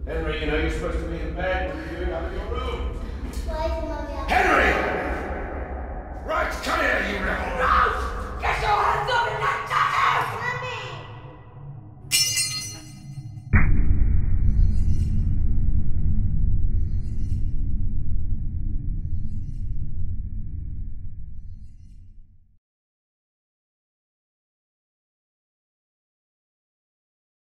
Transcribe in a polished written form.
Henry, you know you're supposed to be in bed when you're out of your room. Why is Mommy up? Henry! Right, come here!